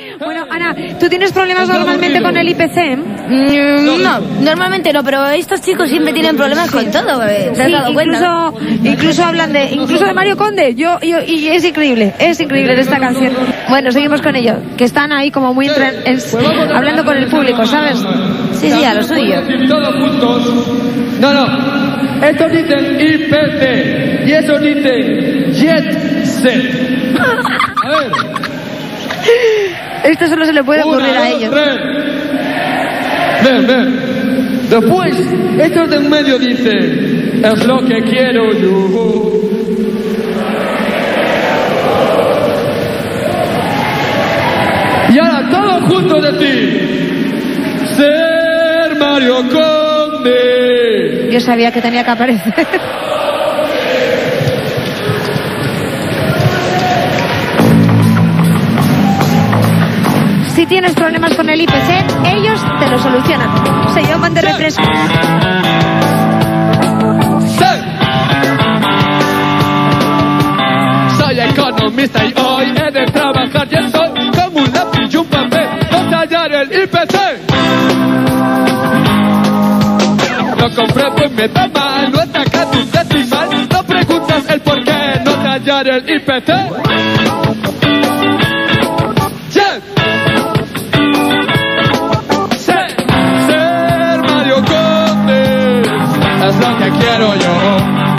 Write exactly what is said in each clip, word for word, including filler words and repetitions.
Bueno, Ana, ¿tú tienes problemas normalmente con el I P C? Mm, no, normalmente no, pero estos chicos siempre tienen problemas con todo, ¿te has Sí, dado incluso, cuenta? incluso hablan de, incluso de Mario Conde. Yo, yo, y es increíble, es increíble en esta canción. Bueno, seguimos con ellos, que están ahí como muy entre, en, hablando con el público, ¿sabes? Sí, sí, a lo suyo. Todos juntos. No, no. Estos dicen I P C y eso dice Jet Set. A ver. Esto solo se le puede ocurrir Una, a dos, ellos. tres. Ven, ven. Después, estos de en medio dice es lo que quiero yo. Y ahora todos juntos decir ser Mario Conde. Yo sabía que tenía que aparecer. Si tienes problemas con el I P C, ellos te lo solucionan. Se llaman de refresco. Soy economista y hoy he de trabajar y estoy como un lápiz y un papel. No tallar el I P C. No compré pues me da mal, no sacas un decimal. No preguntas el por qué no tallar el I P C. Yes. Ser, ser Mario Conde es lo que quiero yo.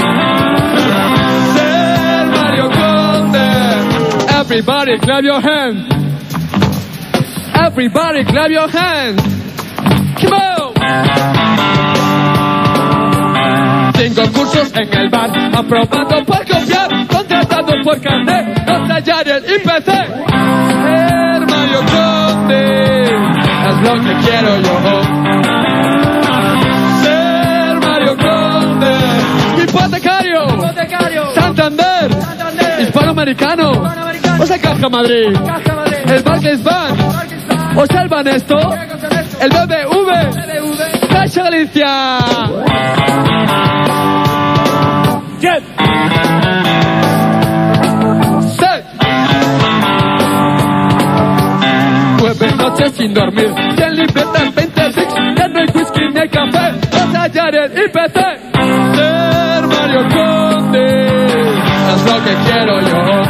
Ser Mario Conde. Everybody clap your hands. Everybody clap your hands. Come on. Cinco cursos en el bar, aprobado por copiar, contratado por carnet, no tallar el I P C. Ser Mario Conde es lo que quiero yo. Ser Mario Conde. Hipotecario, Hipotecario. Santander, Santander. Hispanoamericano, Hispanoamericano. O sea, Caja Madrid, Caja Madrid. El Barclays Bank, o sea, el Banesto, el B B V, Caixa Galicia. Jet. Set. Nueve noches sin dormir, cien libretas, veinte six, ya no hay whisky ni hay café, no tallar el I P C. Ser Mario Conde es lo que quiero yo.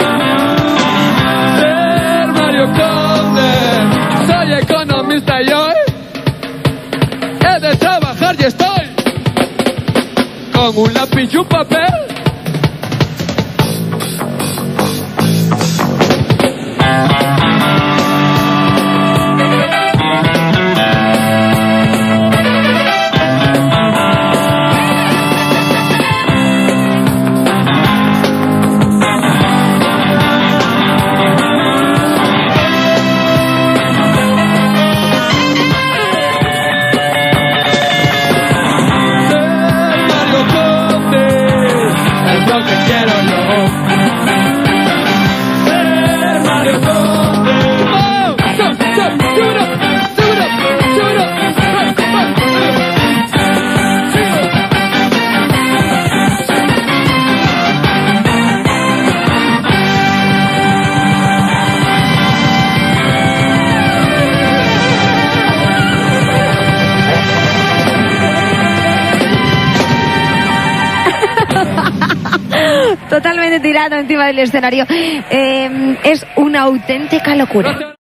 Ser Mario Conde, soy economista y hoy he de trabajar y estoy con un lápiz y un papel. Totalmente tirado encima del escenario. Eh, es una auténtica locura.